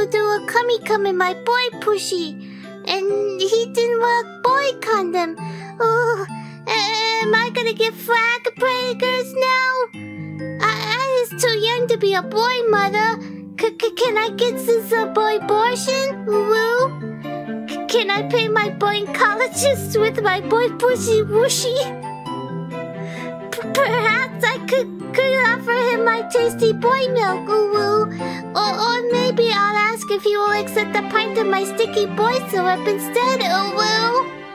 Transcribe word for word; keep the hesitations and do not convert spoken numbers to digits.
to do a cummy cum in my boy pushy, and he didn't wear a boy condom. Oh, am I gonna get flag breakers now? I, I was too young to be a boy, mother. C -c can I get this a boy abortion? Woo? C can I pay my boy oncologist with my boy pushy whooshy? P perhaps I could could offer him my tasty boy milk, woo. Or, or maybe I'll ask if he will accept a pint of my sticky boy syrup instead, oh woo.